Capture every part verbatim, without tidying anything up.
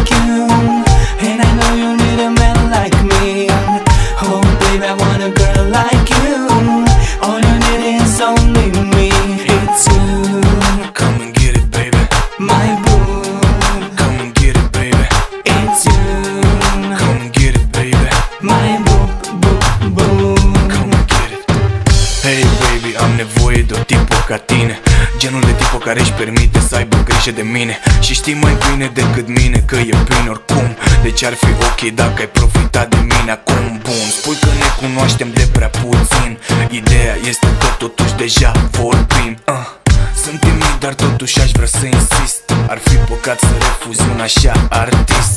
like you, and I know you need a man like me. Oh baby, I want a girl like you. All you need is only me. It's you. Come and get it, baby. My boo. Come and get it, baby. It's you. Come and get it, baby. My boo, boo, boo. Come and get it. Hey baby, am nevoie de o tipă ca tine, genul de tipă care își permite să aibă grijă de mine și știi mai bine decât mine că e bine oricum. Deci ar fi ok dacă ai profitat de mine acum. Bun, spui că ne cunoaștem de prea puțin. Ideea este că totuși deja vorbim. uh. Sunt timid, dar totuși aș vrea să insist. Ar fi păcat să refuzi un așa artist.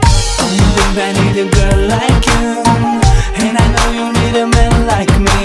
Oh baby, I need a girl like you, and I know you need a man like me.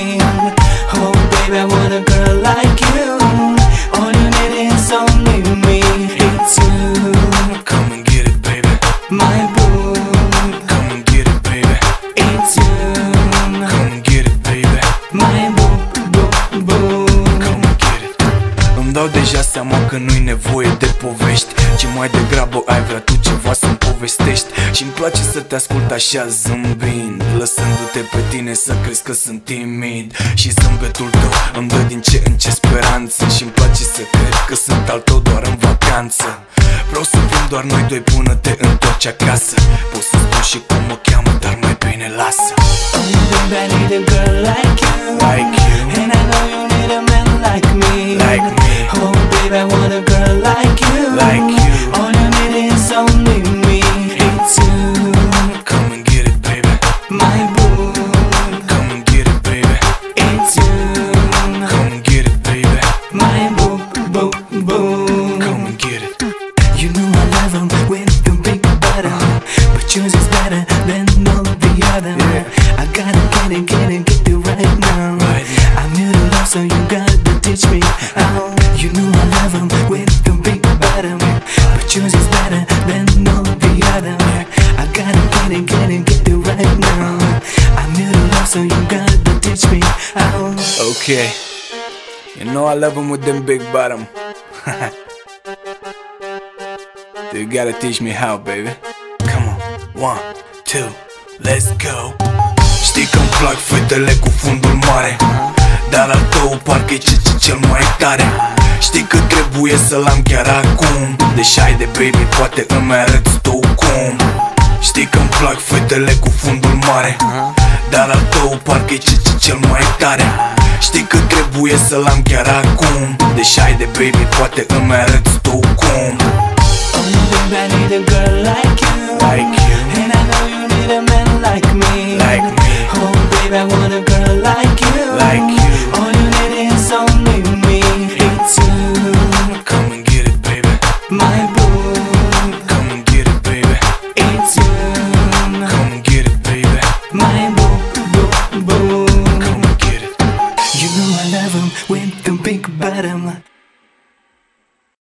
Oh baby, I want a girl like you. All you need is only me. It's you. Come and get it, baby. My boo. Come and get it, baby. It's you. Come and get it, baby. My boo, boo, boo. Come and get it. Îmi dau deja seama că nu-i nevoie de povești, ci mai degrabă ai vrea tu ceva să-mi povestești. Și-mi place să te ascult așa zâmbind, lăsându-te pe tine să crezi că sunt timid. Și zâmbetul tău îmi dă din ce în ce speranță, și-mi place să cred că sunt al tău doar în vacanță. Vreau să fim doar noi doi până te întorci acasă. Poți să spun și cum mă cheamă, dar mai bine lasă. Oh baby, I need a girl like you, Like you. and I know you need a man like me. Like me. Oh baby, I want a girl like you. Like you. All you need is only me. It's you. Come and get it, baby. My boo. Come and get it, baby. It's you. Come and get it, baby. My boo, boo, boo. Come and get it. You know I love him with the big bottom, but yours is better than all the other. Yeah. I gotta get it, get it, get it right now. Right. I'm new to love, so you gotta teach me how. You know I love him with the big bottom, but yours is better than all the other. I gotta get it, get it, get it right now. I'm new to love, so you gotta teach me how. Okay. You know I love him with them big bottom. So you gotta teach me how, baby. Come on. One, two, let's go. Știi că-mi plac fetele cu fundul mare, dar al tău parcă-i ce, ce cel mai tare. Știi că trebuie să-l am chiar acum, deși ai de baby, poate îmi arăți tu cum. Știi că-mi plac fetele cu fundul mare, dar al tău parcă-i ce, ce cel mai tare. Știi că trebuie să-l am chiar acum, deși ai de baby, poate îmi arăți tu cum. Oh baby, I need a girl like you, Like you. and I know you need a man like me. Like me. Oh baby, I want a girl like you. Like you.